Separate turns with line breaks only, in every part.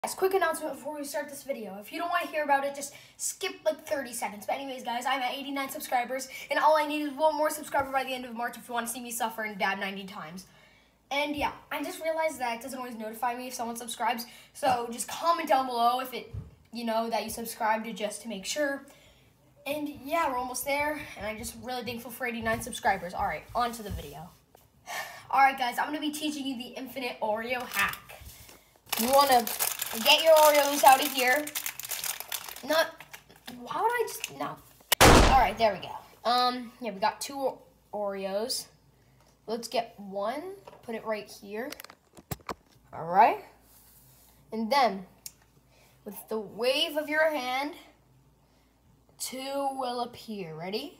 Guys, quick announcement before we start this video. If you don't want to hear about it, just skip like 30 seconds. But anyways, guys, I'm at 89 subscribers, and all I need is one more subscriber by the end of March if you want to see me suffer and dab 90 times. And yeah, I just realized that it doesn't always notify me if someone subscribes. So just comment down below if it, that you subscribed just to make sure. And yeah, we're almost there, and I'm just really thankful for 89 subscribers. All right, on to the video. All right, guys, I'm going to be teaching you the infinite Oreo hack. You want to get your Oreos out of here. Why would I just, no. All right, there we go. Yeah, we got 2 Oreos. Let's get one, put it right here. All right. And then, with the wave of your hand, 2 will appear. Ready?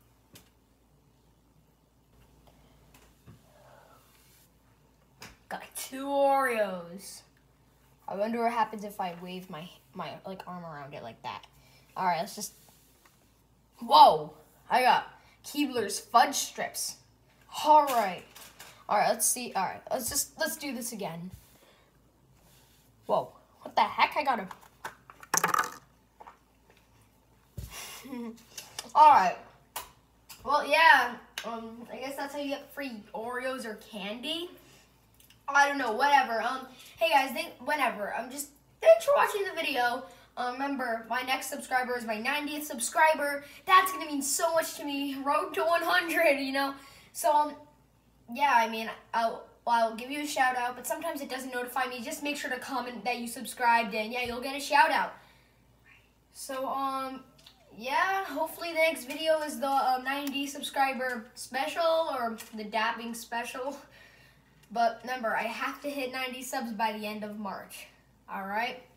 Got 2 Oreos. I wonder what happens if I wave my arm around it like that. All right, let's just. Whoa! I got Keebler's fudge strips. All right, let's see. All right, let's do this again. Whoa! What the heck? I got a. All right. Well, yeah. I guess that's how you get free Oreos or candy. I don't know, whatever. Hey guys, thanks for watching the video. Remember, my next subscriber is my 90th subscriber. That's gonna mean so much to me. Road to 100, So, yeah, I mean, I'll give you a shout out, but sometimes it doesn't notify me. Just make sure to comment that you subscribed, and yeah, you'll get a shout out. So, yeah, hopefully the next video is the 90 subscriber special or the dabbing special. But remember, I have to hit 90 subs by the end of March. All right?